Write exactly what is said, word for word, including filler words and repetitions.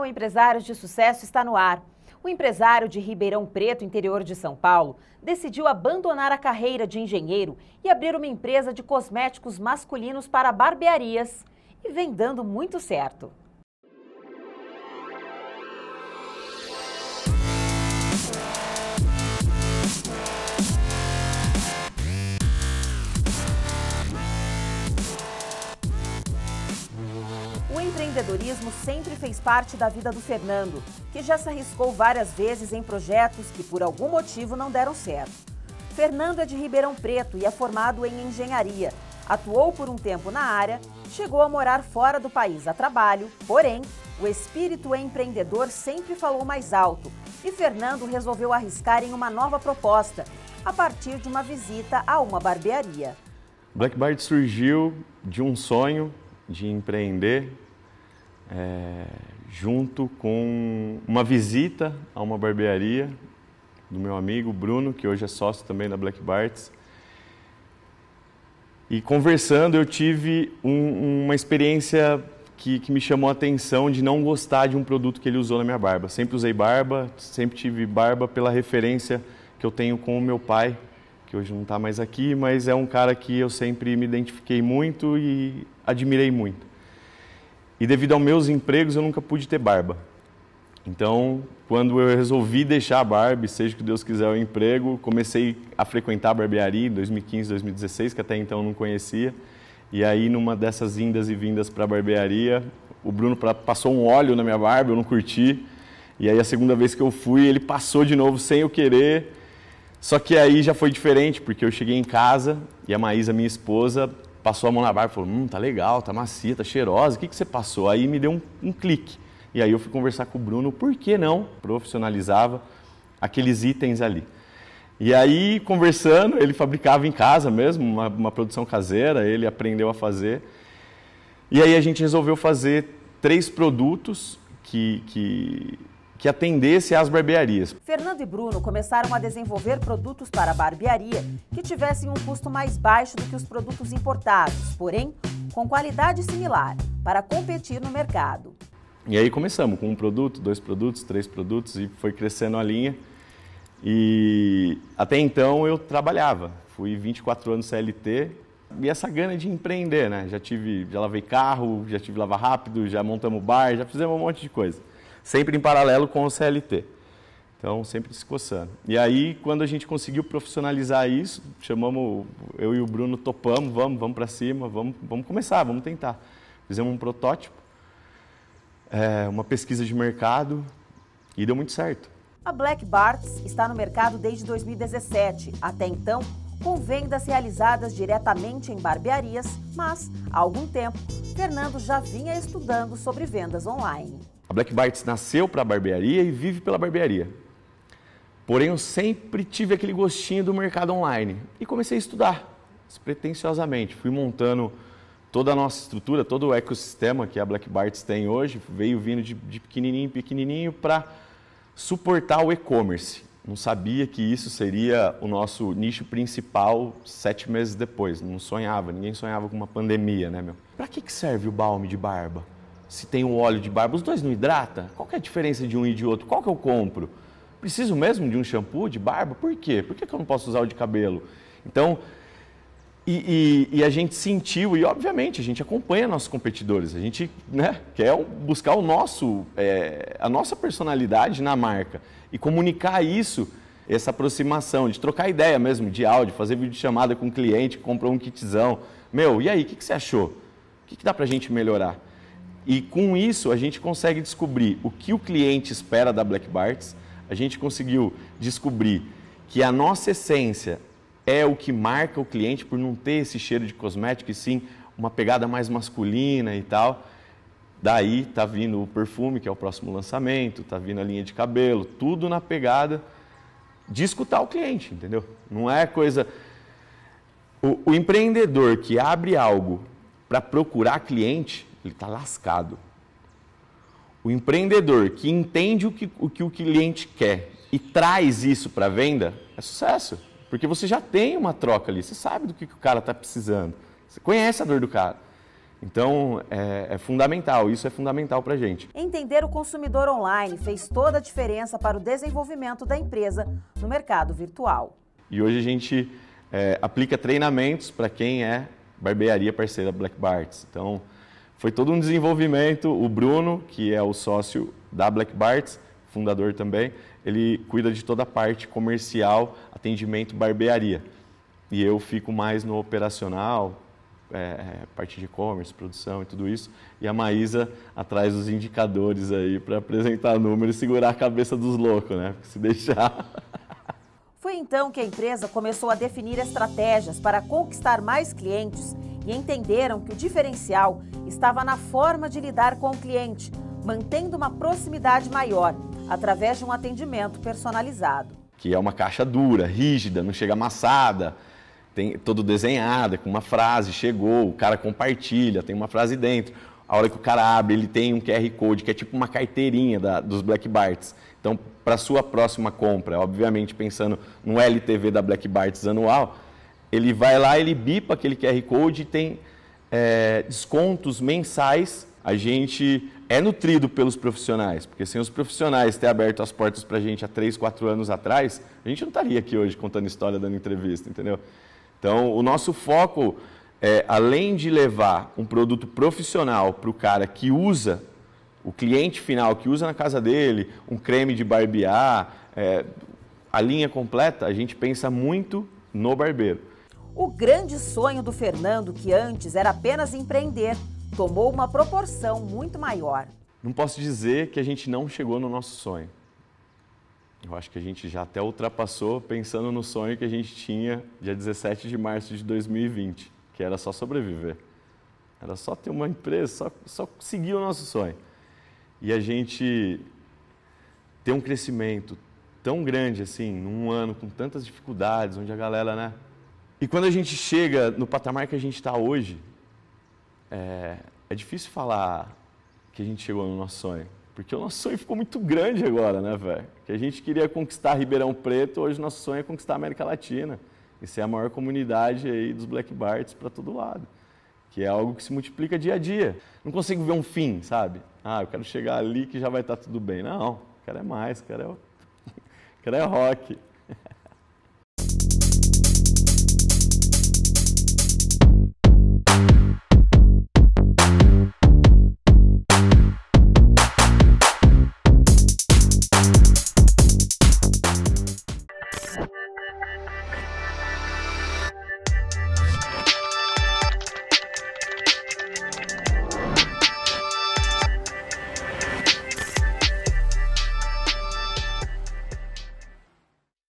Empresários de Sucesso está no ar. O empresário de Ribeirão Preto, interior de São Paulo, decidiu abandonar a carreira de engenheiro e abrir uma empresa de cosméticos masculinos para barbearias. E vem dando muito certo. O empreendedorismo sempre fez parte da vida do Fernando, que já se arriscou várias vezes em projetos que por algum motivo não deram certo. Fernando é de Ribeirão Preto e é formado em engenharia. Atuou por um tempo na área, chegou a morar fora do país a trabalho, porém, o espírito empreendedor sempre falou mais alto e Fernando resolveu arriscar em uma nova proposta, a partir de uma visita a uma barbearia. Black Bart surgiu de um sonho de empreender, é, junto com uma visita a uma barbearia do meu amigo Bruno, que hoje é sócio também da Black Barts. E conversando eu tive um, uma experiência que, que me chamou a atenção de não gostar de um produto que ele usou na minha barba. Sempre usei barba, sempre tive barba pela referência que eu tenho com o meu pai, que hoje não está mais aqui, mas é um cara que eu sempre me identifiquei muito e admirei muito. E devido aos meus empregos, eu nunca pude ter barba. Então, quando eu resolvi deixar a barba, seja o que Deus quiser o emprego, comecei a frequentar a barbearia em dois mil e quinze, dois mil e dezesseis, que até então eu não conhecia. E aí, numa dessas indas e vindas para a barbearia, o Bruno passou um óleo na minha barba, eu não curti. E aí, a segunda vez que eu fui, ele passou de novo sem eu querer. Só que aí já foi diferente, porque eu cheguei em casa e a Maísa, minha esposa, passou a mão na barba e falou: hum, tá legal, tá macia, tá cheirosa, o que, que você passou? Aí me deu um, um clique. E aí eu fui conversar com o Bruno, por que não profissionalizava aqueles itens ali. E aí, conversando, ele fabricava em casa mesmo, uma, uma produção caseira, ele aprendeu a fazer. E aí a gente resolveu fazer três produtos que... que que atendesse às barbearias. Fernando e Bruno começaram a desenvolver produtos para a barbearia que tivessem um custo mais baixo do que os produtos importados, porém com qualidade similar, para competir no mercado. E aí começamos com um produto, dois produtos, três produtos e foi crescendo a linha. E até então eu trabalhava, fui vinte e quatro anos C L T e essa gana de empreender, né? Já tive, já lavei carro, já tive lava rápido, já montamos bar, já fizemos um monte de coisa. Sempre em paralelo com o C L T. Então, sempre se coçando. E aí, quando a gente conseguiu profissionalizar isso, chamamos, eu e o Bruno topamos, vamos, vamos para cima, vamos, vamos começar, vamos tentar. Fizemos um protótipo, é, uma pesquisa de mercado e deu muito certo. A Black Barts está no mercado desde dois mil e dezessete. Até então, com vendas realizadas diretamente em barbearias, mas, há algum tempo, Fernando já vinha estudando sobre vendas online. A Black Barts nasceu para a barbearia e vive pela barbearia. Porém, eu sempre tive aquele gostinho do mercado online e comecei a estudar, despretensiosamente. Fui montando toda a nossa estrutura, todo o ecossistema que a Black Barts tem hoje, veio vindo de, de pequenininho, pequenininho para suportar o e-commerce. Não sabia que isso seria o nosso nicho principal sete meses depois. Não sonhava, ninguém sonhava com uma pandemia, né, meu? Para que que serve o balme de barba? Se tem o óleo de barba, os dois não hidrata? Qual que é a diferença de um e de outro? Qual que eu compro? Preciso mesmo de um shampoo de barba? Por quê? Por que que eu não posso usar o de cabelo? Então, e, e, e a gente sentiu, e obviamente a gente acompanha nossos competidores, a gente, né, quer buscar o nosso, é, a nossa personalidade na marca e comunicar isso, essa aproximação, de trocar ideia mesmo, de áudio, fazer videochamada com o cliente que comprou um kitzão. Meu, e aí, o que que você achou? O que que dá pra gente melhorar? E com isso a gente consegue descobrir o que o cliente espera da Black Barts, a gente conseguiu descobrir que a nossa essência é o que marca o cliente por não ter esse cheiro de cosmético e sim uma pegada mais masculina e tal. Daí tá vindo o perfume, que é o próximo lançamento, tá vindo a linha de cabelo, tudo na pegada de escutar o cliente, entendeu? Não é coisa... O, o empreendedor que abre algo para procurar cliente, ele está lascado. O empreendedor que entende o que, o que o cliente quer e traz isso para a venda, é sucesso. Porque você já tem uma troca ali, você sabe do que, que o cara está precisando. Você conhece a dor do cara. Então, é, é fundamental, isso é fundamental para a gente. Entender o consumidor online fez toda a diferença para o desenvolvimento da empresa no mercado virtual. E hoje a gente é, aplica treinamentos para quem é barbearia parceira Black Bart's. Então, foi todo um desenvolvimento. O Bruno, que é o sócio da Black Bart's, fundador também, ele cuida de toda a parte comercial, atendimento, barbearia. E eu fico mais no operacional, É, parte de e-commerce, produção e tudo isso, e a Maísa atrás dos indicadores aí para apresentar números e segurar a cabeça dos loucos, né? Porque se deixar... Foi então que a empresa começou a definir estratégias para conquistar mais clientes e entenderam que o diferencial estava na forma de lidar com o cliente, mantendo uma proximidade maior, através de um atendimento personalizado. Que é uma caixa dura, rígida, não chega amassada, tem todo desenhada, com uma frase, chegou, o cara compartilha, tem uma frase dentro. A hora que o cara abre, ele tem um Q R Code, que é tipo uma carteirinha da, dos Black Bart's. Então, para a sua próxima compra, obviamente pensando no L T V da Black Bart's anual, ele vai lá, ele bipa aquele Q R Code e tem é, descontos mensais. A gente é nutrido pelos profissionais, porque sem os profissionais ter aberto as portas para a gente há três, quatro anos atrás, a gente não estaria aqui hoje contando história, dando entrevista, entendeu? Então, o nosso foco é, além de levar um produto profissional para o cara que usa, o cliente final que usa na casa dele, um creme de barbear, é, a linha completa, a gente pensa muito no barbeiro. O grande sonho do Fernando, que antes era apenas empreender, tomou uma proporção muito maior. Não posso dizer que a gente não chegou no nosso sonho. Eu acho que a gente já até ultrapassou pensando no sonho que a gente tinha dia dezessete de março de dois mil e vinte, que era só sobreviver. Era só ter uma empresa, só, só seguir o nosso sonho. E a gente ter um crescimento tão grande assim, num ano com tantas dificuldades, onde a galera, né? E quando a gente chega no patamar que a gente está hoje, é, é difícil falar que a gente chegou no nosso sonho. Porque o nosso sonho ficou muito grande agora, né, velho? Que a gente queria conquistar Ribeirão Preto, hoje o nosso sonho é conquistar a América Latina. E ser a maior comunidade aí dos Black Bart's para todo lado. Que é algo que se multiplica dia a dia. Não consigo ver um fim, sabe? Ah, eu quero chegar ali que já vai estar tudo bem. Não, eu quero é mais, eu quero é, eu quero é rock.